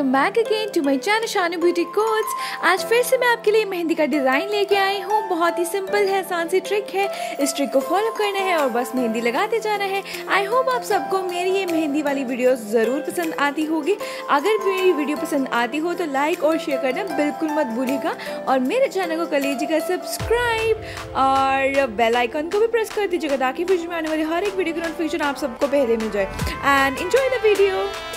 Welcome back again to my channel Shanu beauty codes. आज फिर से मैं आपके लिए मेहंदी का डिज़ाइन लेके आई हूँ। बहुत ही सिंपल है, आसान सी ट्रिक है। इस ट्रिक को फॉलो करना है और बस मेहंदी लगाते जाना है। आई होप आप सबको मेरी ये मेहंदी वाली वीडियो ज़रूर पसंद आती होगी। अगर मेरी वीडियो पसंद आती हो तो लाइक और शेयर करना बिल्कुल मत भूलिएगा और मेरे चैनल को कर लीजिएगा सब्सक्राइब और बेल आइकन को भी प्रेस कर दीजिएगा ताकि वीडियो में आने वाली हर एक वीडियो की नोटिफिकेशन आप सबको पहले मिल जाए। And enjoy the video.